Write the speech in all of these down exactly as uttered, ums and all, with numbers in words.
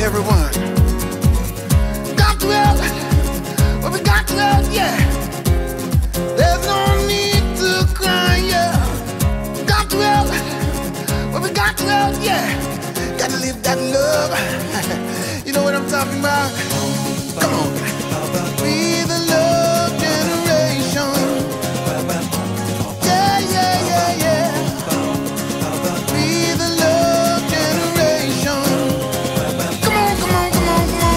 everyone. Got to help, well, we got to help, yeah. There's no need to cry, yeah. Got to help, well, we got to help, yeah. Gotta live that love. You know what I'm talking about? Come on. Be the love generation. Yeah, yeah, yeah, yeah. Be the love generation. Come on, come on, come on, come on.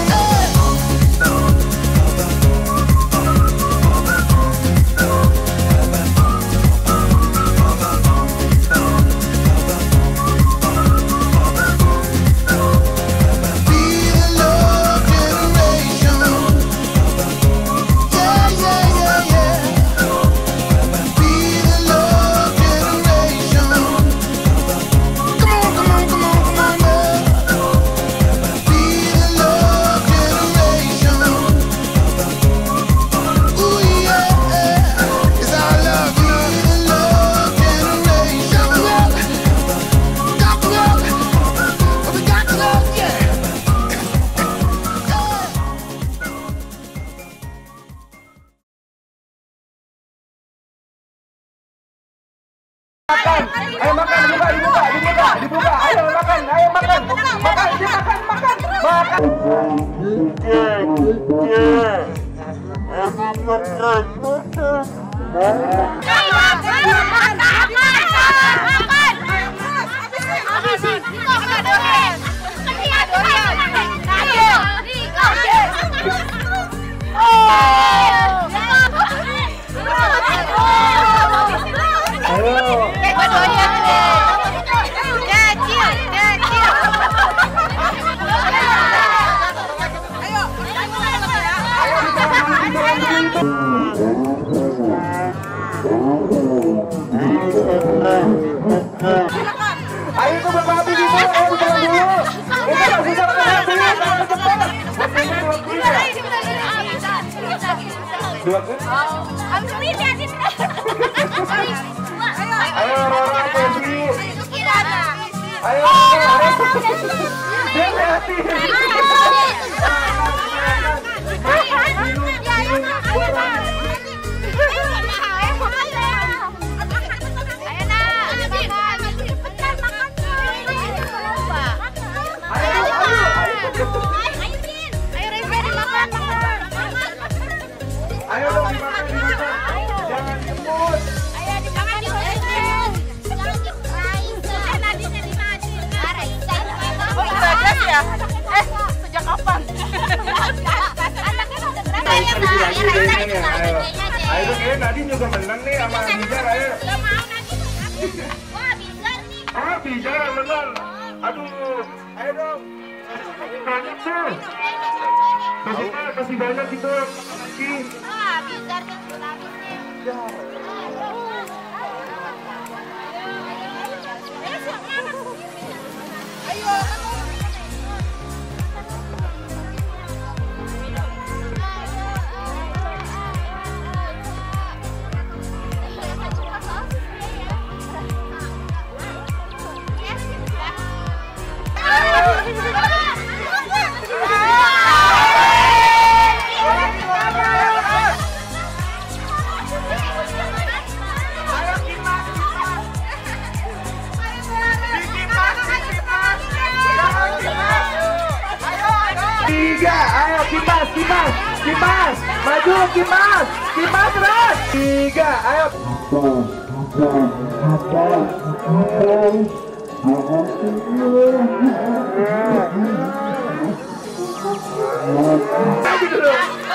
Makan, ayo makan, dibuka, dibuka, dibuka, dibuka, ayo makan, ayo makan, makan, dimakan, makan, makan. Ayo tuh Bapak Abi dulu, ayo buka dulu. Itu masih sama Abi, cepat. Dua ke? Ayo Rora Febi. Ayo, ayo. Dia hati. Ayo dong dimakan, dimakan. Jangan jemput. Ayo dimakan, dimakan. Nadinya dimakan. Oh, Bagas ya? Eh, sejak kapan? Anaknya udah berapa ya, Mbak? Ayo dong, ya Nadine juga menang nih sama Bizar, ayo. Gak mau Nadine. Wah, Bizar nih. Ah, Bizar menang. Aduh, ayo dong. Banyak tuh. Kasih, kasih banyak gitu. Wah, Bizar yang sudah habisnya. Ayo. Tiga, ayo kipas, kipas, kipas, maju kipas, kipas terus. Tiga, ayo. Lagi dulu.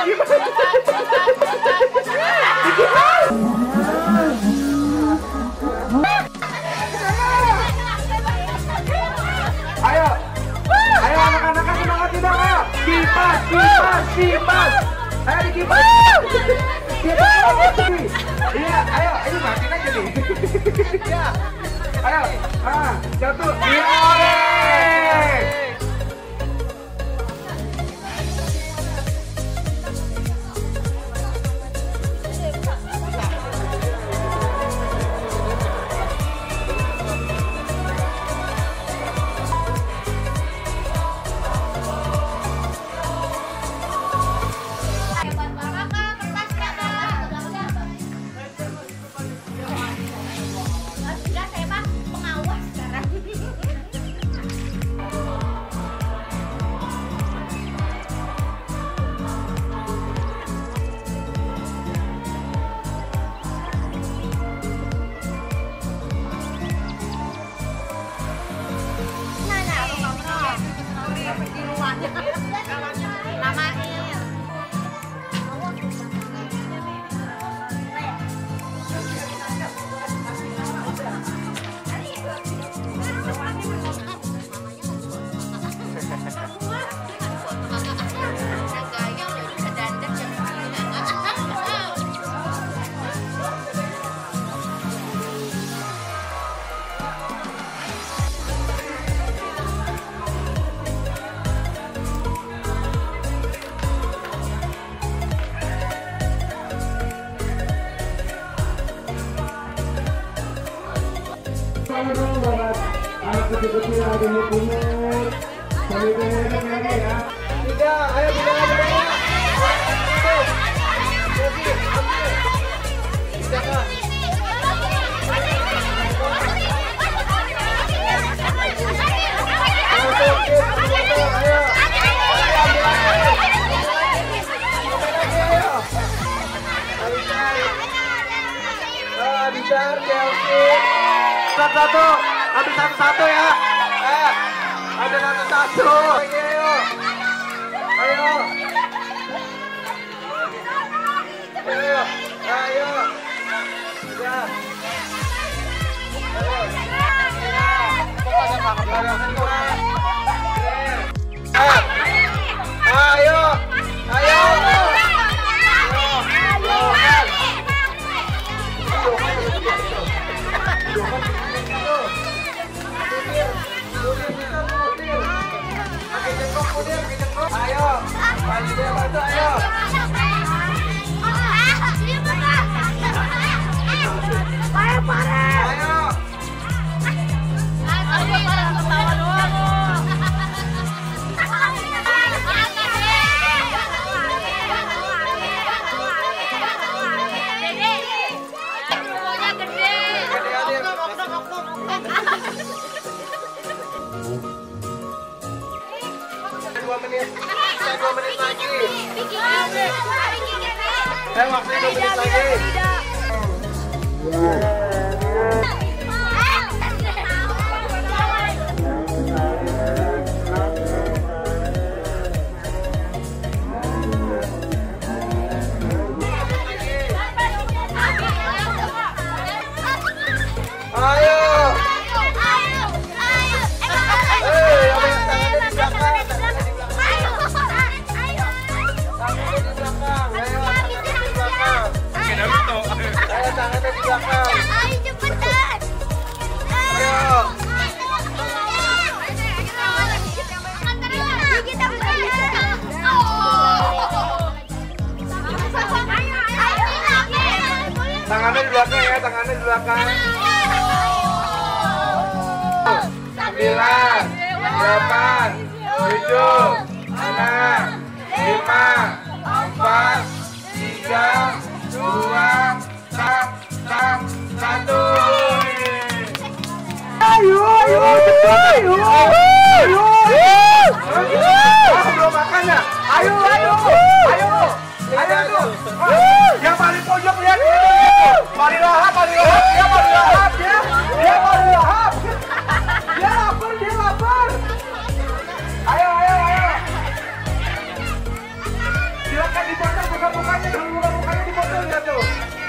Ayo, ayo anak-anak semangat tidak ayo. Kipas, kipas, kipas. Ayo di kipas. Iya, ayo, ini matiin aja nih. Iya. Ayo, ah, jatuh. Iya. Anak kecil-kecil ada di timur, sambil dengerin lagi ya. Tiga, ayo kita berdua. Tuh, jadi ambil. Tiga kan. Dicari Chelsea. Satu-satu, ambil satu-satu ya. Eh, ada satu-satu. Ayo, ayo, ayo, ayo, ya. Ayo, ayo, ayo. Ayo, bantu dia, bantu, ayo. Ayo, parah. Ayo. Ayo, parah, ketawa doang. Dede, rumahnya gede. Dua menit, saya dua menit lagi. Saya waktunya dua menit lagi. Ayo. Tangannya di belakang. Ayo cepetan. Ayo. Tangannya di belakang ya, tangannya di belakang. Sembilan, delapan, tujuh, enam, lima, empat, tiga, dua, satu. Ayo, ayo, ayo, ayo, belum makan ya? Ayo, ayo, ayo, ayo, yang paling pojok lihat ini. Paling lahap, paling lahap, dia paling lahap, dia, dia paling lahap. Dia lapar, dia lapar. Ayo, ayo, ayo. Silakan dipotong buka-bukanya, dulu buka-bukanya dipotong ya tuh.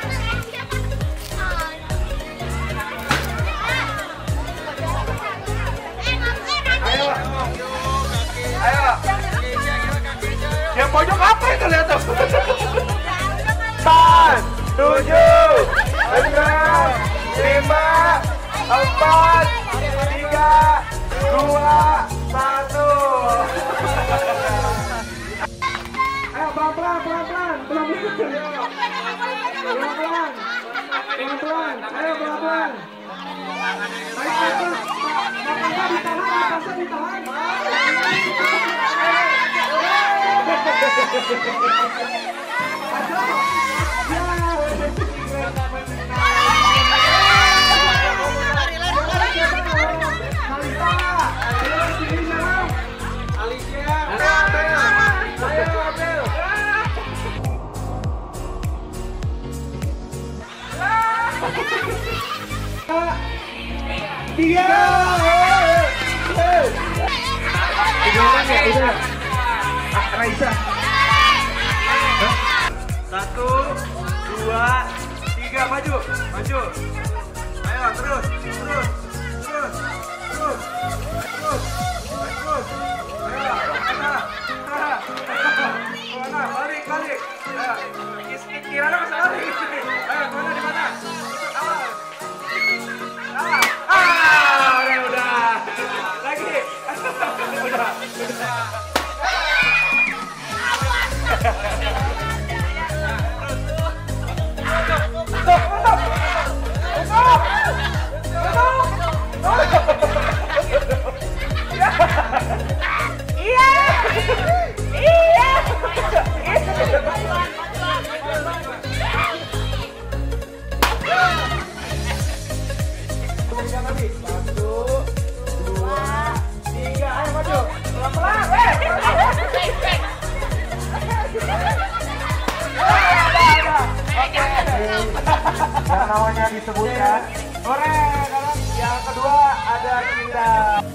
Ayo, yang pojok apa itu lihat tuh? Empat, tujuh, enam, lima, empat, tiga, dua, satu. Ayo pelan-pelan, pelan-pelan, pelan-pelan, pelan-pelan, pelan-pelan, ayo pelan-pelan. Ayo pelan-pelan, napasnya ditahan, napasnya ditahan. Tiga, tiga orang ya, udah. Raisa. Satu, dua, tiga, maju, maju. Ayo terus, terus, terus, terus, terus, terus. Ayo, mana? Mana? Balik, balik. Ayo, Kirana masih balik. Ayo, mana di mana? Awal. Awal. Ah, udah, udah. Lagi. Udah, udah. Yang namanya disebutkan goreng. Yang kedua ada Kinda.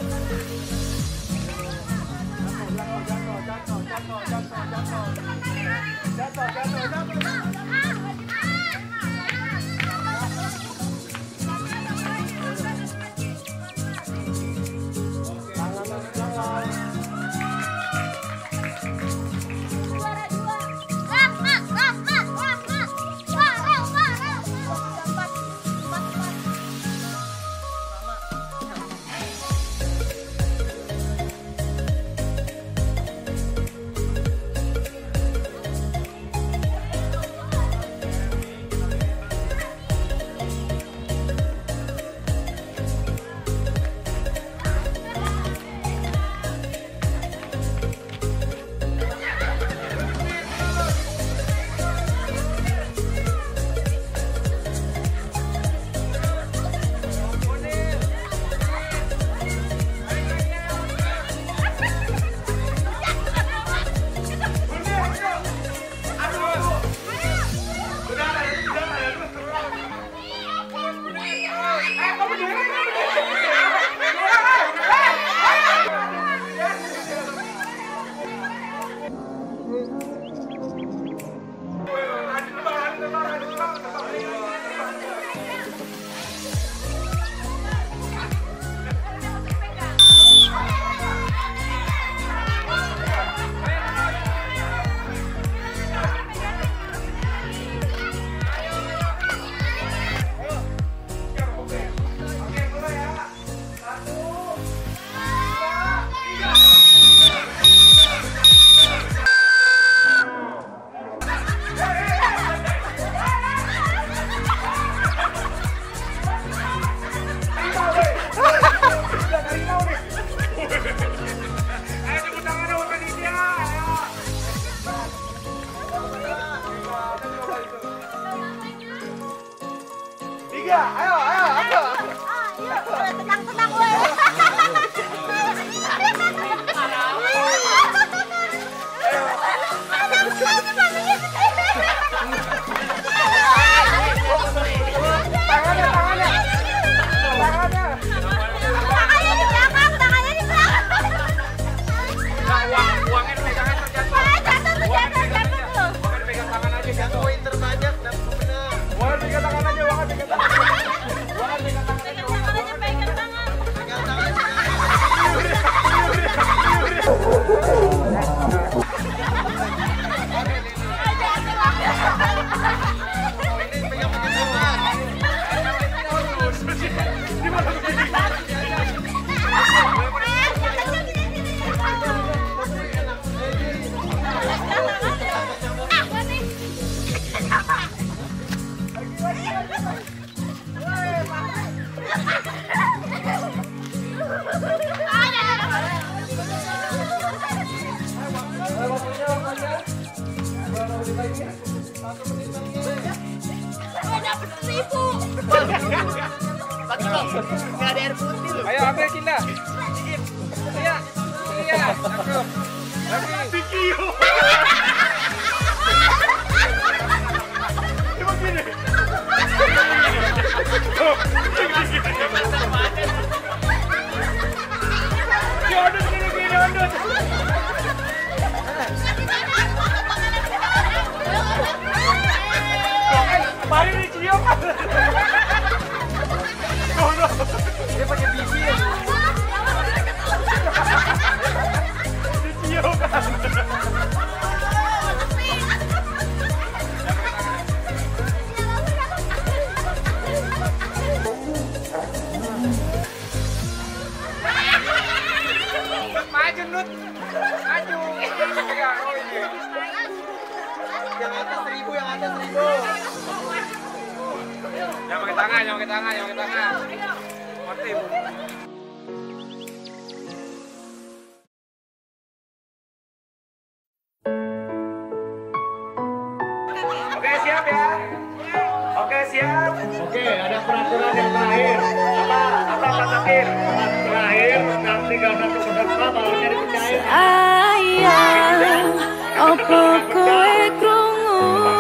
Tiga, ayo, ayo, ayo. Tenang, tenang, woi. Tangannya, tangannya. Tangannya. Tangannya di belakang, tangannya di belakang. Uang, uangnya dipegang aja jatuh. Jatuh tuh, jatuh, jatuh tuh. Uangnya dipegang tangan aja jatuh. Poin terbanyak dan pemenang. Uangnya pegang tangan aja, uangnya pegang tangan. Uangnya pegang tangan aja. Pegang tangan aja, pegang tangan. Pegang tangan. Ini pegang pegang tangan. Nggak ada air putih loh. Ayo ambil Kinda. Dikit. Iya. Iya. Cakep. Lagi. Tikio. Coba gini. Jodot gini gini jodot. gendut. Maju. Iya, oh iya. Yang atas seribu, yang atas seribu. Jangan pakai tangan, jangan pakai tangan, jangan pakai tangan. Motif. Oke, siap ya. Oke, siap. Oke, ada peraturan yang terakhir. Apa? Apa Pak Sakir? Terakhir, nanti karena peserta baru nyari penyair. Sayang, opo kowe krungu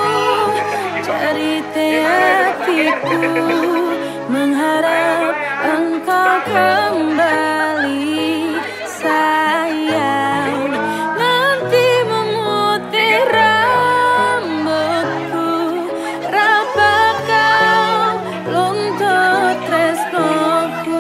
cerita hatiku, mengharap engkau kembali. Sayang, nanti memutih rambutku, raba kau luntur tresnoku.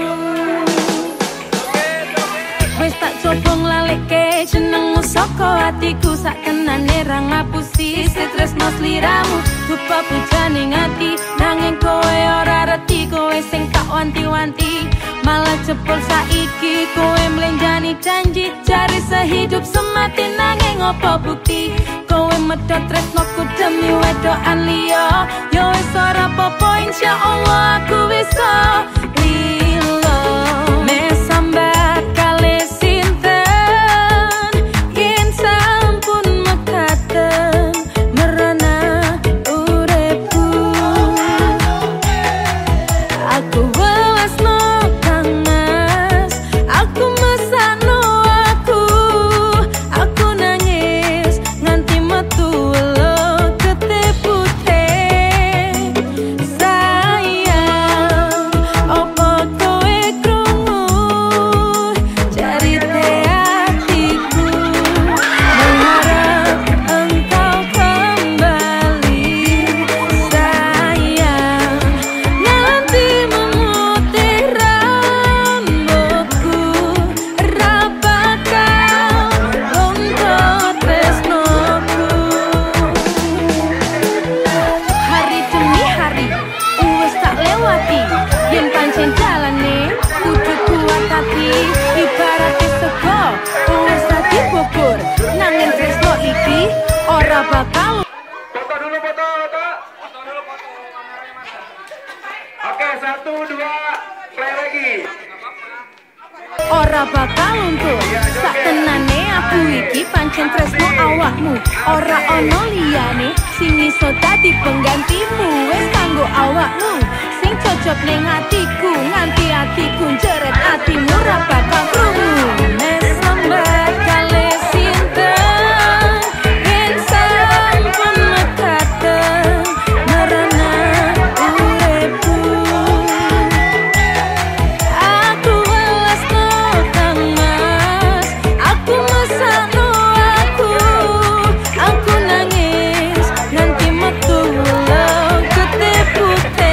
Wis tak coba nglaleke jenengmu saka atiku, sak kenane ra ngapusi tresno sliramu. Dupa pujaning ati nanging kowe ora reti, kowe sing tak wanti-wanti malah jebol saiki. Kowe mlenjani janji cari sehidup semati, nanging opo bukti kowe medhot tresnoku demi wedokan liya. Yo wis ora apa-apa, insyaallah aku wis lilo. Mesambat kali sinten yen sampun mekaten merana uripku. Aku welasno Kang Mas, aku mesakno aku, aku nangis nganti metu welo ketepute. Sayang, opo kowe krungu cerita hatiku, mengharap engkau kembali. Sayang, nanti memutih rambutku, raba kau luntur tresnoku. Hari demi hari wis tak lewati, yen pancen jalane kudu kuat hati. Ibaratnya sego wis dadi bubur, nanging tresno iki ora bakal. Foto dulu, foto, foto. Foto dulu, foto. Kameranya mana? Oke, satu, dua, play lagi. Ora bakal luntur. Sak tenane aku iki pancen tresno awakmu, ora ono liyane sing iso dadi penggantimu. Wis kanggo awakmu sing cocok ning atiku, nganti atiku njeret atimu ora bakal krungu. Mesambat kali sinten yen sampun mekaten merana uripku. Aku welasno Kang Mas, aku mesakno aku, aku nangis nganti metu welo ketepute.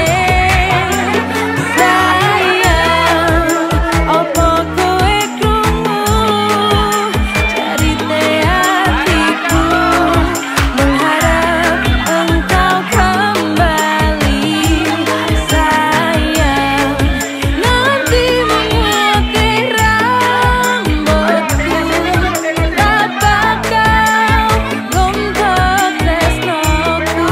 Sayang, opo kowe krungu cerita hatiku, mengharap engkau kembali. Sayang, nanti memutih rambutku, raba kau luntur tresnoku.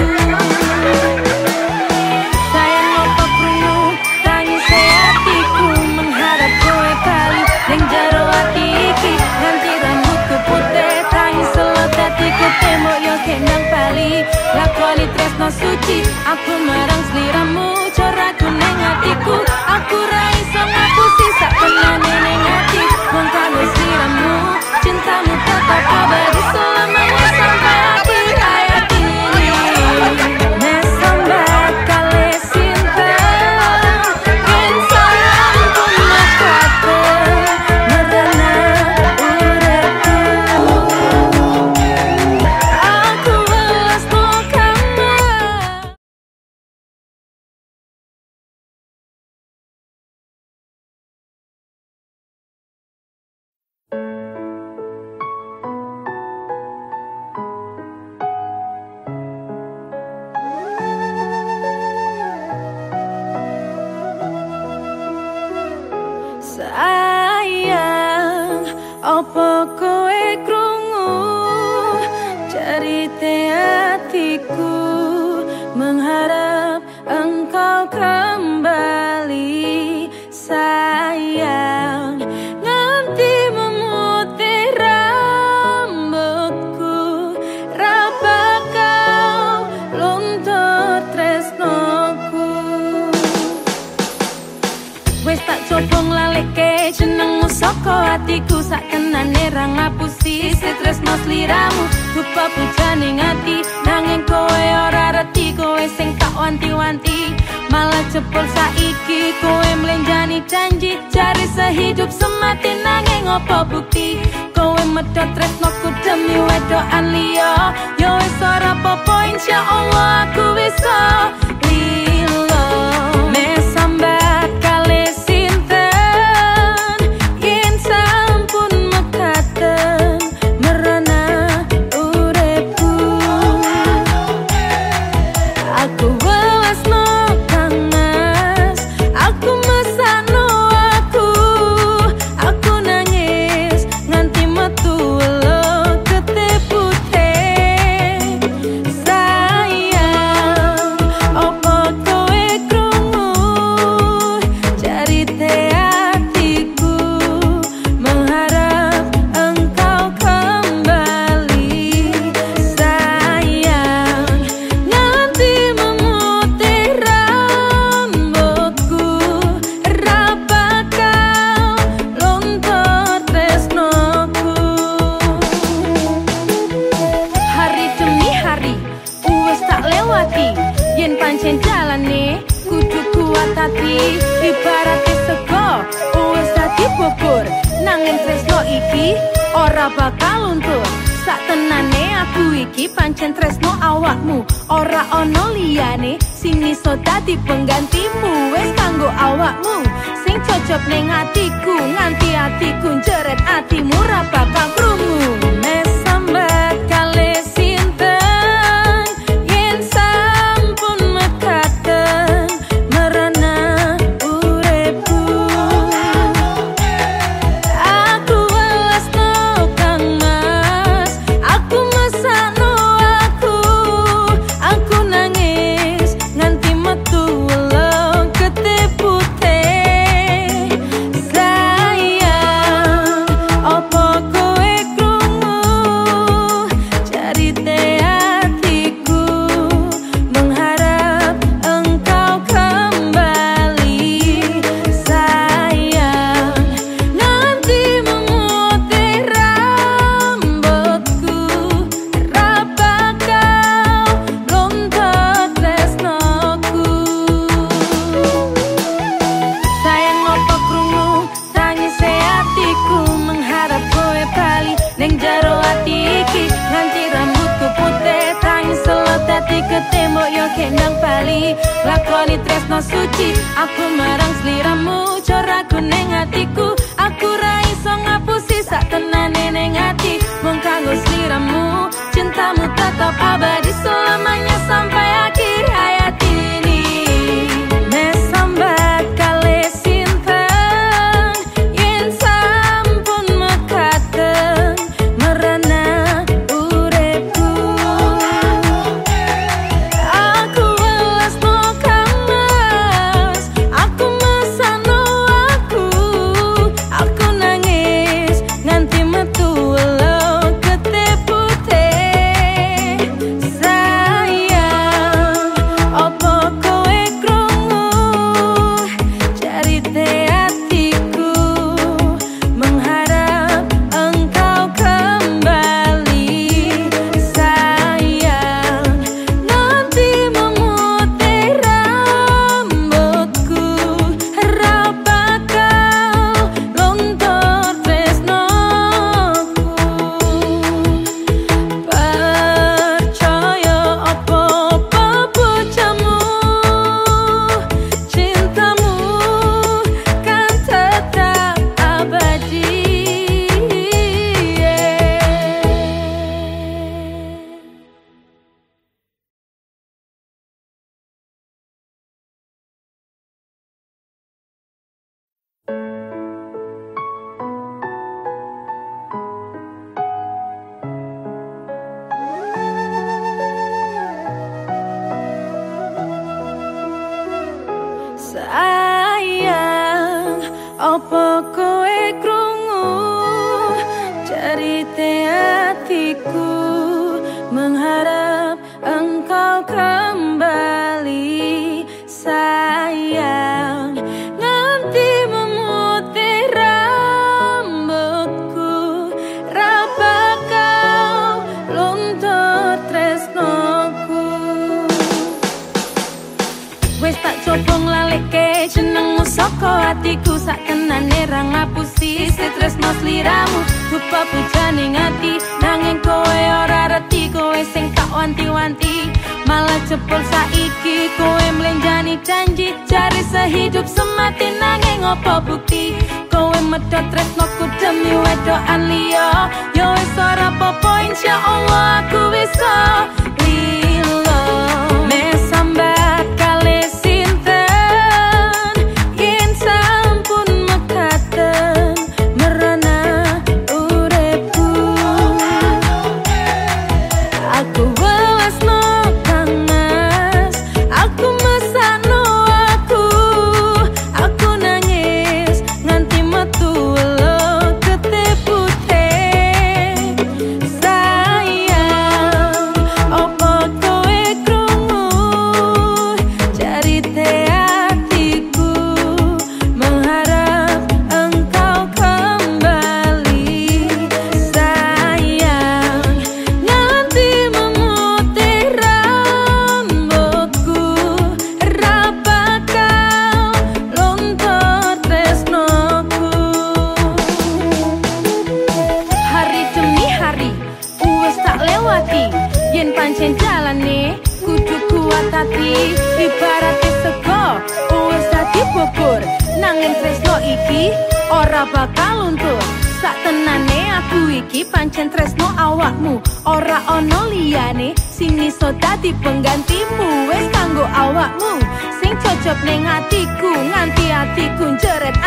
Sayang, opo krungu tangise atiku, mengharap kowe bali ning jero ati iki. Nganti rambutku putih tangis selot atiku tembok yo kendang bali. Lakoni tresno suci aku marang sliramu, coraku ning atiku. Aku ra iso ngapusi sak kenane ning ati, mung kanggo sliramu cintamu tetap abadi selamanya sampai akhir hayat ini. Mesambat kali sinten yen sampun mekaten merana uripku. Aku welasno Kang Mas. Sayang, Opo kowe krungu cerita hatiku, mengharap engkau kembali sayang, nganti memutih rambutku, raba kau luntur tresnoku. Wes tak coba nglaleke jenengmu saka hatiku, sak tenane ra ngapusi tresno sliramu, rupa pujane ngati nanging kowe ora reti, kowe sing tak wanti-wanti malah cepul saiki, kowe mlenjani janji cari sehidup semati nanging opo bukti, kowe medhot tresnoku demi wedokan liya, yo wis ora apa-apa insyaallah aku bisa lilo mesambat kali sinten yen sampun mekaten merana uripku, aku welasno kangas, aku mesakno aku, aku nangis nganti metu lo ketepute sayang, opo kowe krungu cerita hatiku, mengharap engkau kembali sayang, nganti memutih rambutku, raba kau luntur tresnoku. Hari demi hari wis tak lewati, yen pancen jalane kudu kuat hati, ibarate sego wis dadi bubur, nanging tresno iki ora bakal luntur. Sak tenane aku iki pancen tresno awakmu, ora ono liyane sing iso dadi penggantimu, wis kanggo awakmu sing cocok ning atiku, nganti atiku njeret atimu ra bakal krungu mesambat kali sinten yen sampun mekaten merana uripku, aku welasno kangas, aku mesakno aku, aku nangis nganti metu lo ketepute sayang, opo kowe krungu cerita hatiku, mengharap engkau kembali sayang, nanti memutih rambutku, raba kau luntur tresnoku. Sayang opo krungu tangise hatiku, mengharap kowe bali ning jero ati iki, nganti rambutku putih tangis selot dadi ketembok yo kendang bali, lakoni tresno suci aku marang sliramu, coraku ning atiku, aku ra iso ngapusi sak tenane ning ati, mung kanggo sliramu, cintamu tetap abadi selamanya sampai akhir hayat ini. Mesambat kali sinten yen sampun mekaten merana uripku, aku welasno kangas, aku mesakno aku, aku nangis nganti metu lo ketepute sayang, opo kowe krungu cerita hatiku, mengharap engkau kembali sayang, nanti memutih rambutku, raba kau luntur tresnoku. Percaya apa-apa bojamu, cintamu atiku sak tenane ra ngapusi tresno sliramu dupa pujaning ati nanging kowe ora reti kowe sing tak wanti-wanti malah cepul saiki kowe mlenjani janji cari sehidup semati nanging opo bukti kowe medhot tresnoku demi wedokan liya yo wis ora apa-apa insyaallah aku wis lilo mesambat kale sinten yen sampun mekaten merana uripku aku welasno kangas aku mesakno aku aku nangis nganti metu lo ketepute sayang opo kowe krungu cerite hatiku mengharap engkau kembali sayang nganti memutih rambutku ra bakal luntur tresnoku hari demi hari wis tak lewati yen pancen jalane kudu kuat hati ibarate sego wis dadi bubur nanging tresno iki ora bakal luntur sak tenane aku iki pancen tresno awakmu ora ono liyane sing iso dadi penggantimu wis kanggo awakmu sing cocok ning atiku nganti atiku njeret